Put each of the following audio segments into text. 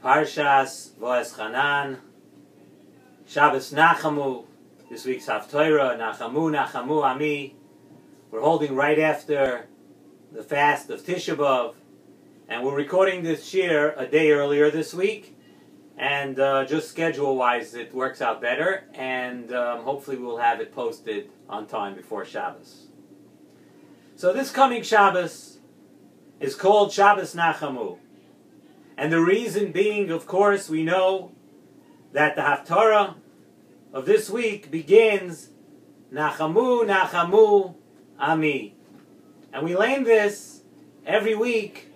Parshas Va'eschanan, Shabbos Nachamu, this week's Haftorah, Nachamu Ami. We're holding right after the fast of Tisha B'Av, and we're recording this shir a day earlier this week, and just schedule-wise it works out better, and hopefully we'll have it posted on time before Shabbos. So this coming Shabbos is called Shabbos Nachamu. And the reason being, of course, we know that the Haftarah of this week begins Nachamu Ami. And we learn this every week,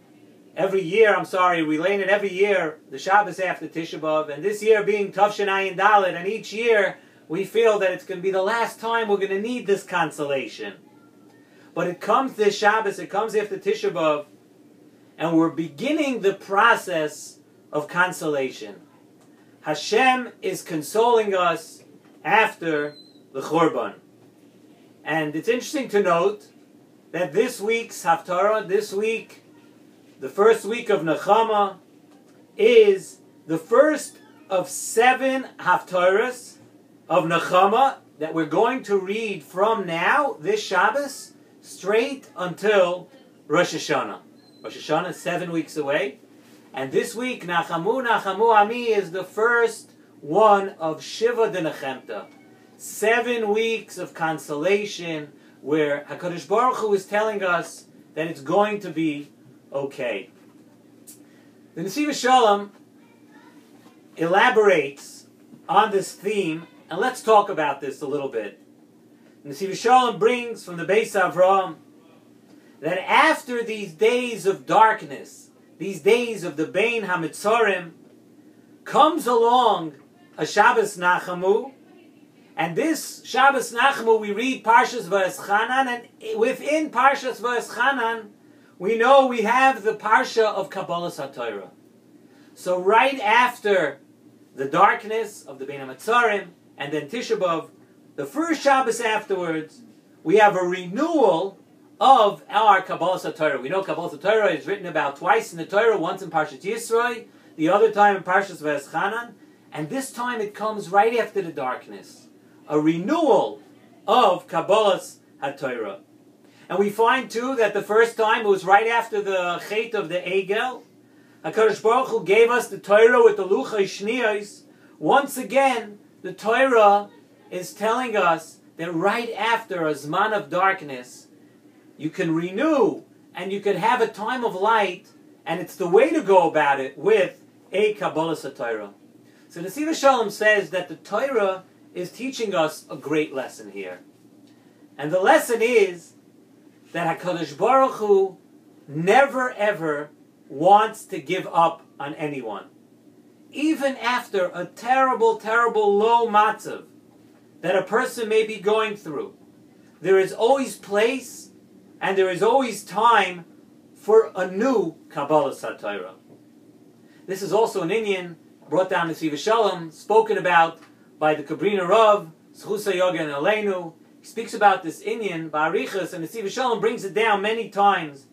we learn it every year, the Shabbos after Tisha B'Av, and this year being Tavshin Ayin Dalet, and each year we feel that it's going to be the last time we're going to need this consolation. But it comes this Shabbos, it comes after Tisha B'Av, and we're beginning the process of consolation. Hashem is consoling us after the Churban. And it's interesting to note that this week's Haftarah, this week, the first week of Nechama, is the first of 7 Haftarahs of Nechama that we're going to read from now, this Shabbos, straight until Rosh Hashanah. Rosh Hashanah is 7 weeks away. And this week, Nachamu Ami is the first one of Shiva de Nechemta. 7 weeks of consolation where HaKadosh Baruch Hu is telling us that it's going to be okay. The Nesiv Shalom elaborates on this theme, and let's talk about this a little bit. The Nesiv Shalom brings from the Beis Avraham that after these days of darkness, these days of the Bein HaMitzorim, comes along a Shabbos Nachamu, and this Shabbos Nachamu we read Parshas Va'eschanan, and within Parshas Va'eschanan we know we have the Parsha of Kabbalas HaTorah. So right after the darkness of the Bein HaMitzorim and then Tisha B'Av, the first Shabbos afterwards, we have a renewal of our Kabbalas HaTorah. We know Kabbalas HaTorah is written about twice in the Torah, once in Parshat Yisro, the other time in Parshas Va'eschanan, and this time it comes right after the darkness. A renewal of Kabbalas HaTorah. And we find too that the first time it was right after the Chet of the Egel. HaKadosh Baruch Hu gave us the Torah with the Luchei Shniyos. Once again, the Torah is telling us that right after a Zman of darkness, you can renew and you can have a time of light, and it's the way to go about it with a Kabbalas HaTorah. So the Nesiv Shalom says that the Torah is teaching us a great lesson here. And the lesson is that HaKadosh Baruch Hu never ever wants to give up on anyone. Even after a terrible, terrible low matzav that a person may be going through, there is always place and there is always time for a new Kabbalas HaTorah. This is also an inyan brought down to Nesiv Shalom, spoken about by the Kabrina Rav, Zchus HaYogen Aleinu. He speaks about this inyan, Ba'arichas, and Nesiv Shalom brings it down many times.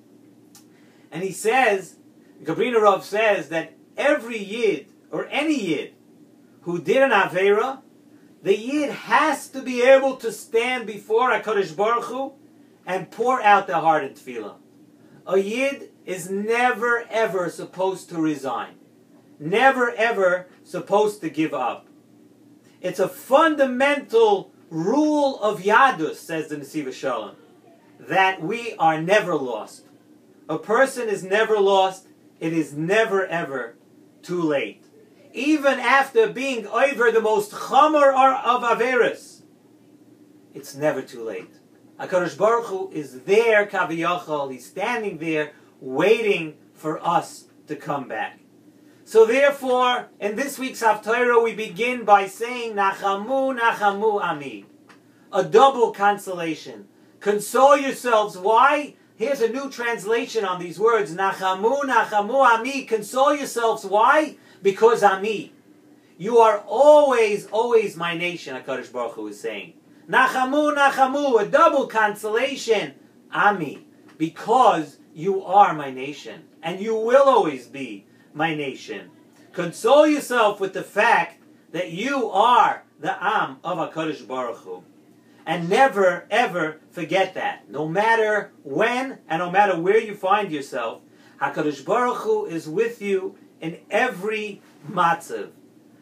And he says, the Kabrina Rav says that every Yid, or any Yid, who did an Aveira, the Yid has to be able to stand before HaKadosh Baruch Hu and pour out their heart in tefillah. A Yid is never ever supposed to resign. Never ever supposed to give up. It's a fundamental rule of Yadus, says the Nesiv Shalom, that we are never lost. A person is never lost. It is never ever too late. Even after being over the most chamor of Averis, it's never too late. HaKadosh Baruch Hu is there, Kaviyachol. He's standing there, waiting for us to come back. So therefore, in this week's Haftarah, we begin by saying, Nachamu Ami. A double consolation. Console yourselves. Why? Here's a new translation on these words. Nachamu Ami. Console yourselves. Why? Because Ami. You are always, always my nation, HaKadosh Baruch Hu is saying. Nachamu, a double consolation. Ami, because you are my nation, and you will always be my nation. Console yourself with the fact that you are the Am of HaKadosh Baruch Hu. And never, ever forget that. No matter when and no matter where you find yourself, HaKadosh Baruch Hu is with you in every matzav.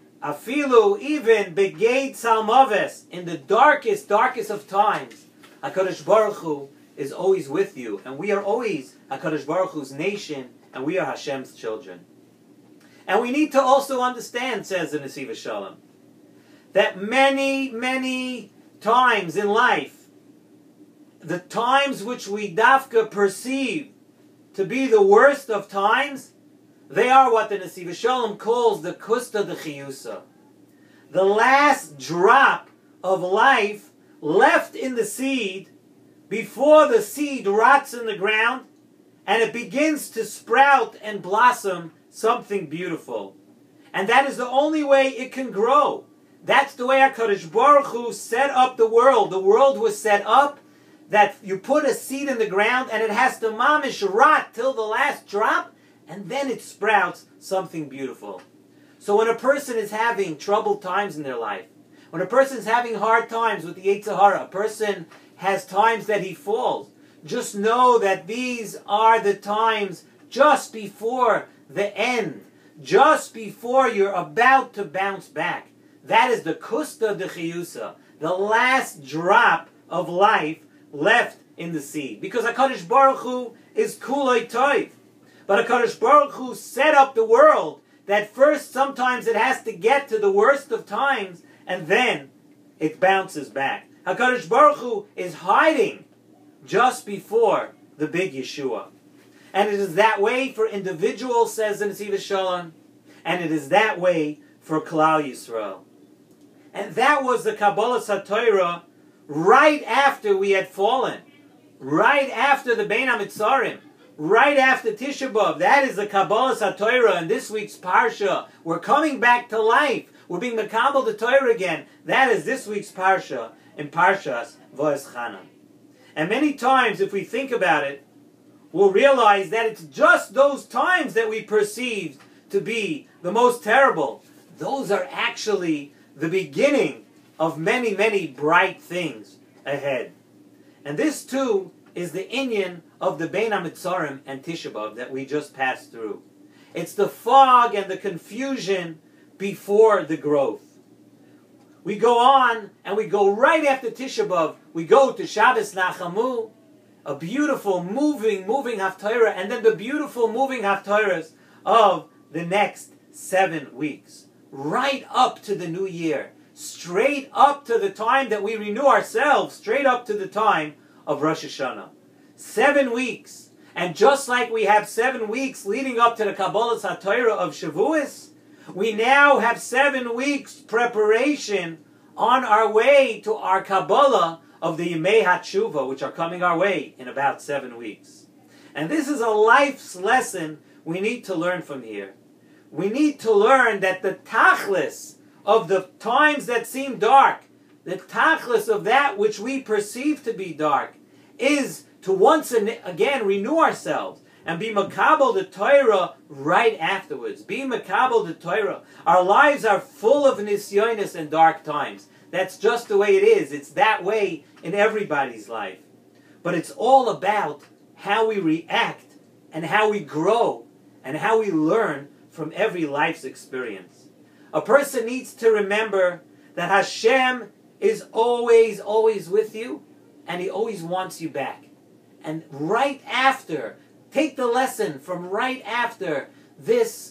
Afilu, even Begeit Salmaves, in the darkest of times, HaKadosh Baruch Hu is always with you. And we are always HaKadosh Baruch Hu's nation, and we are Hashem's children. And we need to also understand, says the Nesiv Shalom, that many, many times in life, the times which we dafka perceive to be the worst of times, they are what the Nesiv Shalom calls the kusta de chiyusa. The last drop of life left in the seed before the seed rots in the ground and it begins to sprout and blossom something beautiful. And that is the only way it can grow. That's the way HaKadosh Baruch Hu set up the world. The world was set up that you put a seed in the ground and it has to mamish rot till the last drop, and then it sprouts something beautiful. So when a person is having troubled times in their life, when a person is having hard times with the Yetzer Hara, a person has times that he falls, just know that these are the times just before the end, just before you're about to bounce back. That is the kusta de chiyusa, the last drop of life left in the seed. Because HaKadosh Baruch Hu is kulei toiv. But HaKadosh Baruch Hu set up the world that first sometimes it has to get to the worst of times and then it bounces back. HaKadosh Baruch Hu is hiding just before the big Yeshua. And it is that way for individuals, says the Nesiv Shalom, and it is that way for Klal Yisrael. And that was the Kabbalah HaTorah right after we had fallen, right after the Bein HaMitzarim, right after Tisha B'Av. That is the Kabbalah HaTorah in this week's Parsha. We're coming back to life. We're being Mekabel the Torah again. That is this week's Parsha in Parshas Va'eschanan. And many times, if we think about it, we'll realize that it's just those times that we perceive to be the most terrible. Those are actually the beginning of many, many bright things ahead. And this too is the inyan of the Bein HaMitzarim and Tisha B'Av that we just passed through. It's the fog and the confusion before the growth. We go on and we go right after Tisha B'Av. We go to Shabbos Nachamu, a beautiful, moving Haftarah, and then the beautiful moving Haftarahs of the next 7 weeks. Right up to the new year. Straight up to the time that we renew ourselves. Straight up to the time of Rosh Hashanah. 7 weeks. And just like we have 7 weeks leading up to the Kabbalah HaTorah of Shavuos, we now have 7 weeks preparation on our way to our Kabbalah of the Yemei HaTshuva, which are coming our way in about 7 weeks. And this is a life's lesson we need to learn from here. We need to learn that the tachlis of the times that seem dark, the tachlis of that which we perceive to be dark, is to once again renew ourselves and be makabel the Torah right afterwards. Be makabel the Torah. Our lives are full of nisyonis and dark times. That's just the way it is. It's that way in everybody's life. But it's all about how we react and how we grow and how we learn from every life's experience. A person needs to remember that Hashem is always, always with you, and He always wants you back. And right after, take the lesson from right after this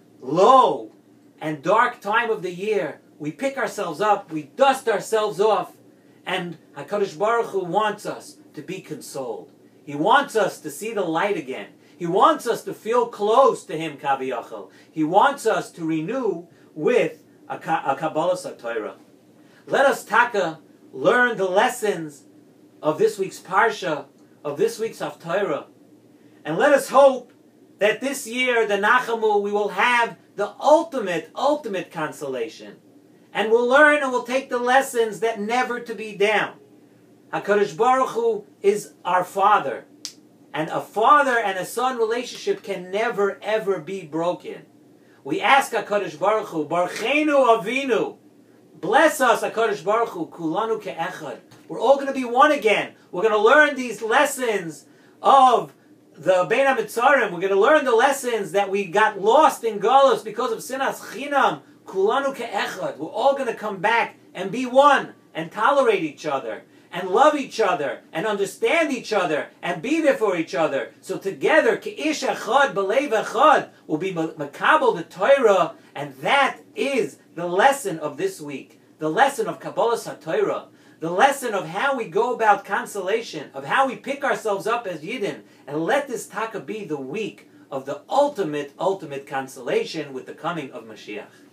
low and dark time of the year, we pick ourselves up, we dust ourselves off, and HaKadosh Baruch Hu wants us to be consoled. He wants us to see the light again. He wants us to feel close to Him, Kaviyachal. He wants us to renew with a Kabbalah HaTorah. Let us, Taka, learn the lessons of this week's Parsha, of this week's Haftarah. And let us hope that this year, the Nachamu, we will have the ultimate consolation. And we'll learn and we'll take the lessons that never to be down. HaKadosh Baruch Hu is our Father. And a father and a son relationship can never, ever be broken. We ask HaKadosh Baruch Hu, Barchenu Avinu, bless us, HaKadosh Baruch Hu, Kulanu Ke'echad. We're all going to be one again. We're going to learn these lessons of the Bein HaMitzarim. We're going to learn the lessons that we got lost in Galus because of Sinas Chinam. Kulanu Ke'echad. We're all going to come back and be one and tolerate each other and love each other and understand each other and be there for each other. So together, Ke'ish Echad, B'Leiv Echad, will be Makabel the Torah, and that is the lesson of this week. The lesson of Kabbalah HaTorah. The lesson of how we go about consolation, of how we pick ourselves up as Yidden, and let this Taka be the week of the ultimate consolation with the coming of Mashiach.